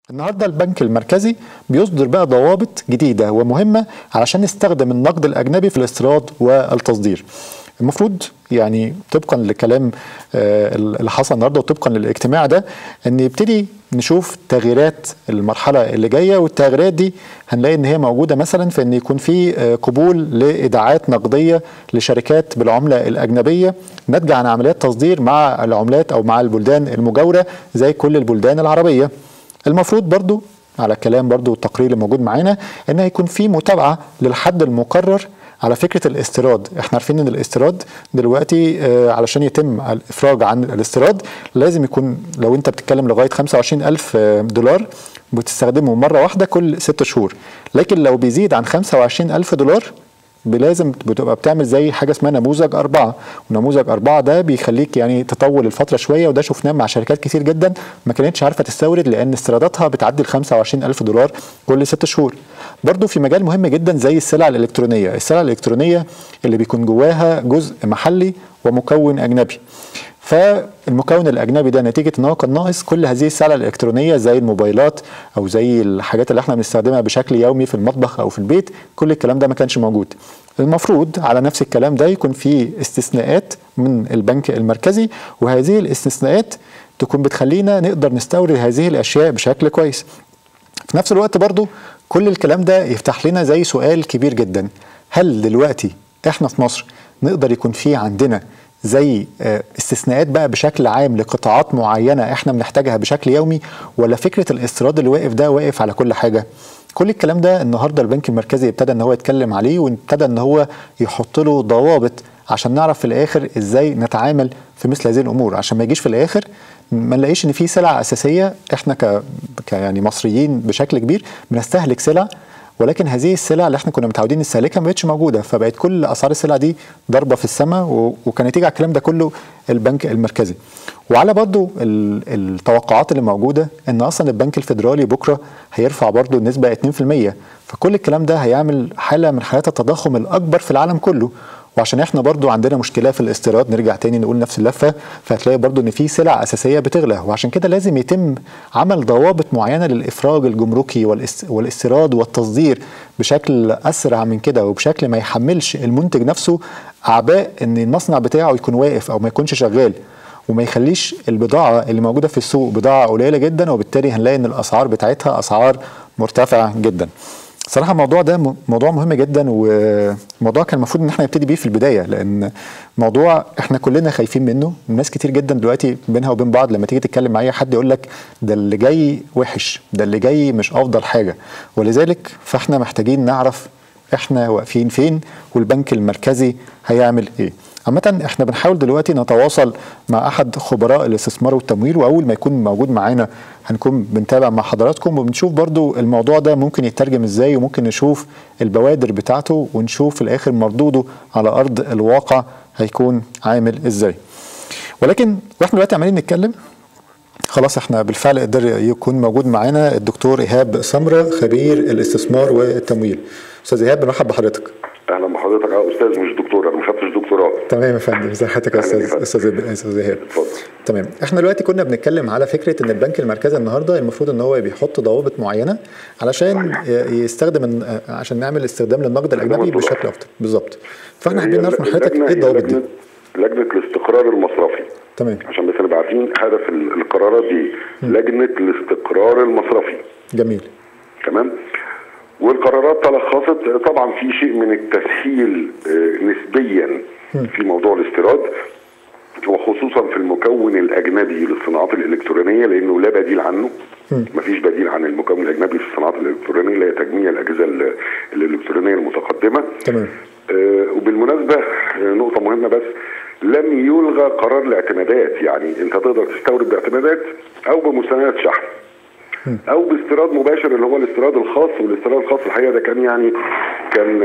النهارده البنك المركزي بيصدر بقى ضوابط جديدة ومهمة علشان نستخدم النقد الأجنبي في الاستيراد والتصدير. المفروض يعني طبقا لكلام اللي حصل النهارده وطبقا للاجتماع ده ان يبتدي نشوف تغييرات المرحله اللي جايه، والتغييرات دي هنلاقي ان هي موجوده مثلا في ان يكون في قبول لايداعات نقديه لشركات بالعمله الاجنبيه ناتجه عن عمليات تصدير مع العملات او مع البلدان المجاوره زي كل البلدان العربيه. المفروض برضو على كلام برضو التقرير اللي موجود معانا ان هيكون في متابعه للحد المقرر على فكرة الاستيراد. احنا عارفين ان الاستيراد دلوقتي علشان يتم الافراج عن الاستيراد لازم يكون، لو انت بتتكلم لغاية 25,000 دولار بتستخدمه مرة واحدة كل 6 شهور، لكن لو بيزيد عن 25,000 دولار لازم بتبقى بتعمل زي حاجه اسمها نموذج 4، ونموذج 4 ده بيخليك يعني تطول الفتره شويه، وده شفناه مع شركات كتير جدا ما كانتش عارفه تستورد لان استيراداتها بتعدي ال 25,000 دولار كل 6 شهور. برضو في مجال مهم جدا زي السلع الالكترونيه، السلع الالكترونيه اللي بيكون جواها جزء محلي ومكون اجنبي. فالمكون الاجنبي ده نتيجه ان هو كان ناقص كل هذه السلع الالكترونيه زي الموبايلات او زي الحاجات اللي احنا بنستخدمها بشكل يومي في المطبخ او في البيت، كل الكلام ده ما كانش موجود. المفروض على نفس الكلام ده يكون في استثناءات من البنك المركزي، وهذه الاستثناءات تكون بتخلينا نقدر نستورد هذه الاشياء بشكل كويس. في نفس الوقت برضو كل الكلام ده يفتح لنا زي سؤال كبير جدا: هل دلوقتي احنا في مصر نقدر يكون في عندنا زي استثناءات بقى بشكل عام لقطاعات معينة احنا بنحتاجها بشكل يومي، ولا فكرة الاستيراد اللي واقف ده واقف على كل حاجة؟ كل الكلام ده النهاردة البنك المركزي ابتدى ان هو يتكلم عليه، وابتدى ان هو يحط له ضوابط عشان نعرف في الاخر ازاي نتعامل في مثل هذه الامور، عشان ما يجيش في الاخر ما نلاقيش ان في سلع اساسية احنا يعني مصريين بشكل كبير بنستهلك سلع، ولكن هذه السلع اللي احنا كنا متعودين نستهلكها ما بقتش موجوده، فبقت كل اسعار السلع دي ضربه في السماء، وكان نتيجه على الكلام ده كله البنك المركزي. وعلى برضو التوقعات اللي موجوده ان اصلا البنك الفيدرالي بكره هيرفع برضو النسبه 2%، فكل الكلام ده هيعمل حاله من حالات التضخم الاكبر في العالم كله. وعشان احنا برضو عندنا مشكله في الاستيراد، نرجع تاني نقول نفس اللفه، فهتلاقي برضو ان في سلع اساسيه بتغلى، وعشان كده لازم يتم عمل ضوابط معينه للافراج الجمركي والاستيراد والتصدير بشكل اسرع من كده، وبشكل ما يحملش المنتج نفسه اعباء ان المصنع بتاعه يكون واقف او ما يكونش شغال، وما يخليش البضاعه اللي موجوده في السوق بضاعه قليله جدا، وبالتالي هنلاقي ان الاسعار بتاعتها اسعار مرتفعه جدا. صراحة الموضوع ده موضوع مهم جدا، وموضوع كان المفروض ان احنا نبتدي بيه في البداية، لان موضوع احنا كلنا خايفين منه. ناس كتير جدا دلوقتي بينها وبين بعض لما تيجي تتكلم مع اي حد يقول لك ده اللي جاي وحش، ده اللي جاي مش افضل حاجة، ولذلك فاحنا محتاجين نعرف احنا واقفين فين والبنك المركزي هيعمل ايه. عامة احنا بنحاول دلوقتي نتواصل مع احد خبراء الاستثمار والتمويل، واول ما يكون موجود معانا هنكون بنتابع مع حضراتكم، وبنشوف برضو الموضوع ده ممكن يترجم ازاي، وممكن نشوف البوادر بتاعته، ونشوف في الاخر مردوده على ارض الواقع هيكون عامل ازاي. ولكن واحنا دلوقتي عمالين نتكلم، خلاص احنا بالفعل قدر يكون موجود معانا الدكتور ايهاب سمره خبير الاستثمار والتمويل. استاذ ايهاب بنرحب بحضرتك. اهلا بحضرتك يا استاذ، مش دكتور، انا ما خدتش دكتوراه. تمام يا فندم، ازي حضرتك يا استاذ ايهاب؟ اتفضل. تمام، احنا دلوقتي كنا بنتكلم على فكره ان البنك المركزي النهارده المفروض ان هو بيحط ضوابط معينه علشان يستخدم، عشان نعمل استخدام للنقد الاجنبي بشكل افضل. بالظبط. فاحنا حابين نعرف من حضرتك ايه الضوابط دي؟ لجنه الاستقرار المصرفي. تمام. عشان بس نبقى عارفين هدف القرارات دي، لجنه الاستقرار المصرفي. جميل. تمام. والقرارات تلخصت طبعا في شيء من التسهيل نسبيا في موضوع الاستيراد، وخصوصا في المكون الاجنبي للصناعات الالكترونيه، لانه لا بديل عنه. مفيش بديل عن المكون الاجنبي في الصناعات الالكترونيه اللي هي تجميع الاجهزه الالكترونيه المتقدمه. تمام. وبالمناسبه نقطه مهمه بس، لم يلغى قرار الاعتمادات، يعني انت تقدر تستورد باعتمادات او بمستندات شحن او باستيراد مباشر اللي هو الاستيراد الخاص. والاستيراد الخاص الحقيقه ده كان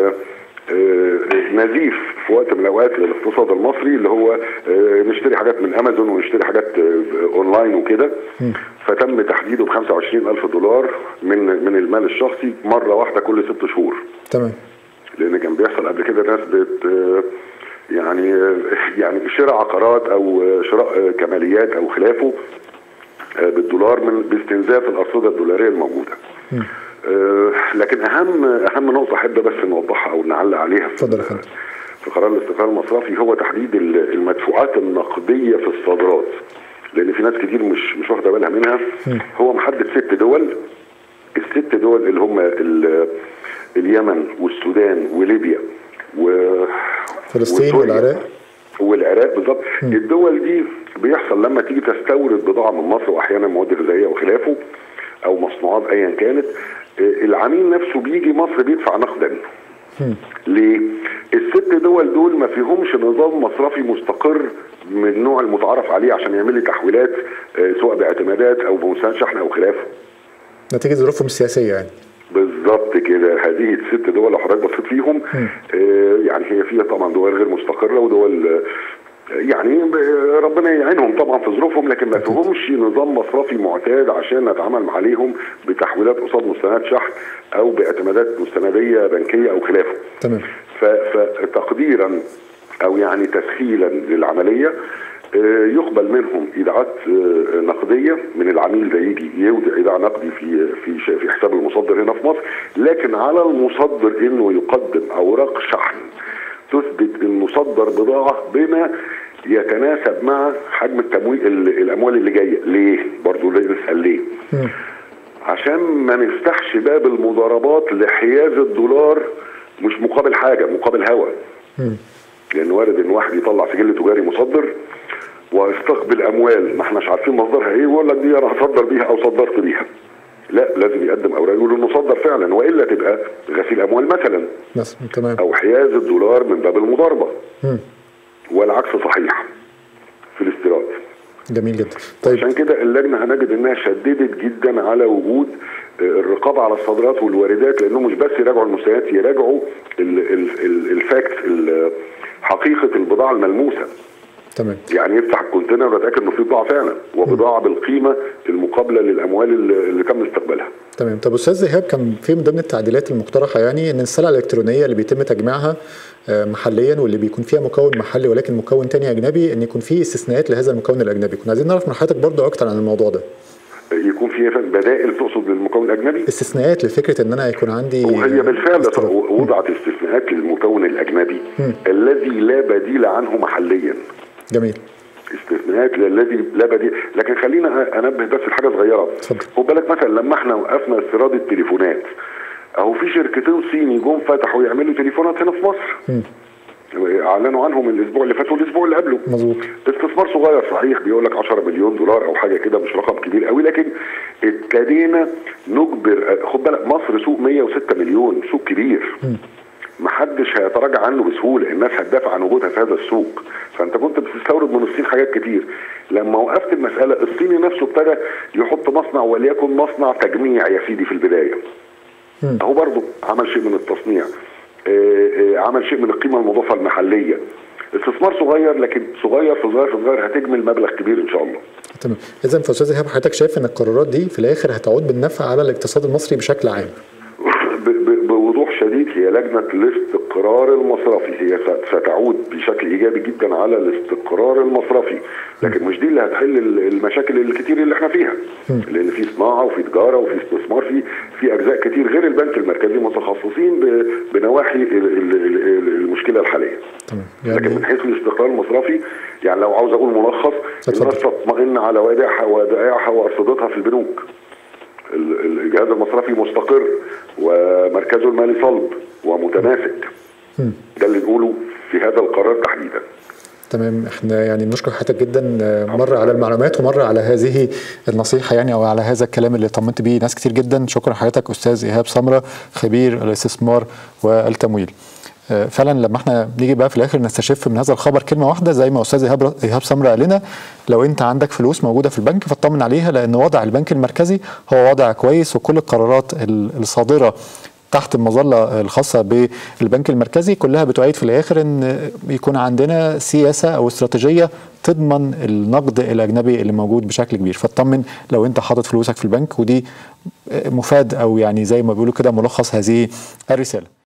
نزيف في وقت من الاوقات للاقتصاد المصري، اللي هو نشتري حاجات من امازون ونشتري حاجات اونلاين وكده، فتم تحديده ب 25,000 دولار من المال الشخصي مره واحده كل 6 شهور. تمام. لان كان بيحصل قبل كده ناس يعني شراء عقارات او شراء كماليات او خلافه بالدولار باستنزاف الارصده الدولاريه الموجوده. لكن اهم نقطه احب بس نوضحها او نعلق عليها في قرار الاستقرار المصرفي هو تحديد المدفوعات النقديه في الصادرات، لان في ناس كتير مش واخده بالها منها. هو محدد 6 دول، ال6 دول اللي هم اليمن والسودان وليبيا فلسطين والعراق بالظبط. الدول دي بيحصل لما تيجي تستورد بضاعه من مصر واحيانا مواد غذائيه وخلافه او مصنوعات ايا كانت، العميل نفسه بيجي مصر بيدفع نقدا. ليه؟ ال6 دول دول ما فيهمش نظام مصرفي مستقر من النوع المتعارف عليه عشان يعمل لي تحويلات سواء باعتمادات او بمساعدة شحن او خلافه. نتيجه ظروفهم السياسيه يعني. بالظبط كده. هذه ال6 دول لو حضرتك بصيت فيهم يعني هي فيها طبعا دول غير مستقره ودول يعني ربنا يعينهم طبعا في ظروفهم، لكن ما فيهمش نظام مصرفي معتاد عشان نتعامل عليهم بتحويلات قصاد مستندات شحن او باعتمادات مستنديه بنكيه او خلافه. تمام. فتقديرا او يعني تسهيلا للعمليه يقبل منهم ايداعات نقديه من العميل ده، يجي يودع ايداع نقدي في حساب المصدر هنا في مصر، لكن على المصدر انه يقدم اوراق شحن تثبت انه صدر بضاعه بما يتناسب مع حجم التمويل الاموال اللي جايه. ليه؟ برضه نسال ليه؟ عشان ما نفتحش باب المضاربات لحياز الدولار مش مقابل حاجه، مقابل هوا. لان وارد ان واحد يطلع سجل تجاري مصدر ويستقبل اموال ما احناش عارفين مصدرها ايه ويقول لك دي انا هصدر بيها او صدرت بيها. لا، لازم يقدم اوراق يقول انه صدر فعلا، والا تبقى غسيل اموال مثلا او حياز الدولار من باب المضاربه. والعكس صحيح في الاستيراد. جميل جدا. طيب عشان كده اللجنه هنجد انها شددت جدا على وجود الرقابه على الصادرات والواردات، لانه مش بس يراجعوا المستندات، يراجعوا الفاكت حقيقه البضاعه الملموسه. تمام. يعني يفتح الكونتينر ويتاكد انه في بضاعه فعلا وبضاعه بالقيمه المقابله للاموال اللي تم استقبالها. تمام. طب استاذ ايهاب، كان في من ضمن التعديلات المقترحه يعني ان السلع الالكترونيه اللي بيتم تجميعها محليا واللي بيكون فيها مكون محلي ولكن مكون تاني اجنبي، ان يكون في استثناءات لهذا المكون الاجنبي. كنا عايزين نعرف من حضرتك برضه اكتر عن الموضوع ده. يكون في بدائل تقصد للمكون الاجنبي؟ استثناءات لفكره ان انا يكون عندي. وهي بالفعل وضعت استثناءات للمكون الاجنبي الذي لا بديل عنه محليا. جميل. استثناءات الذي لا بديل، لكن خلينا انبه بس لحاجه صغيره. خد بالك مثلا لما احنا وقفنا استيراد التليفونات، اهو في شركتين صيني جم فتحوا يعملوا تليفونات هنا في مصر. اعلنوا عنهم الاسبوع اللي فات والاسبوع اللي قبله. مظبوط. استثمار صغير صحيح، بيقول لك 10 مليون دولار او حاجه كده، مش رقم كبير قوي، لكن ابتدينا نجبر. خد بالك مصر سوق 106 مليون، سوق كبير. محدش هيتراجع عنه بسهوله، الناس هتدافع عن وجودها في هذا السوق. فانت كنت بتستورد من الصين حاجات كتير. لما وقفت المساله، الصيني نفسه ابتدى يحط مصنع، وليكن مصنع تجميع يا سيدي في البدايه. اهو برضه عمل شيء من التصنيع، عمل شيء من القيمه المضافه المحليه. استثمار صغير، لكن صغير في صغير في صغير هتجمل مبلغ كبير ان شاء الله. تمام. اذا استاذ ايهاب، حضرتك شايف ان القرارات دي في الاخر هتعود بالنفع على الاقتصاد المصري بشكل عام؟ بوضوح شديد هي لجنه الاستقرار المصرفي، هي ستعود بشكل ايجابي جدا على الاستقرار المصرفي، لكن مش دي اللي هتحل المشاكل الكتير اللي احنا فيها. لان في صناعه وفي تجاره وفي استثمار في اجزاء كتير غير البنك المركزي متخصصين بنواحي المشكله الحاليه. تمام. لكن من حيث الاستقرار المصرفي، يعني لو عاوز اقول ملخص، الناس تطمئن على ودائعها وارصدتها في البنوك. الجهاز المصرفي مستقر ومركزه المالي صلب ومتماسك. ده اللي نقوله في هذا القرار تحديدا. تمام. احنا يعني بنشكر حضرتك جدا مره على المعلومات ومره على هذه النصيحه يعني، او على هذا الكلام اللي طمنت بيه ناس كتير جدا. شكرا حضرتك استاذ ايهاب سمره، خبير الاستثمار والتمويل. فعلا لما احنا نيجي بقى في الاخر نستشف من هذا الخبر كلمه واحده، زي ما استاذ ايهاب سمره قال لنا، لو انت عندك فلوس موجوده في البنك فاطمن عليها، لان وضع البنك المركزي هو وضع كويس، وكل القرارات الصادره تحت المظله الخاصه بالبنك المركزي كلها بتؤيد في الاخر ان يكون عندنا سياسه او استراتيجيه تضمن النقد الاجنبي اللي موجود بشكل كبير. فاطمن لو انت حاطط فلوسك في البنك، ودي مفاد او يعني زي ما بيقولوا كده ملخص هذه الرساله.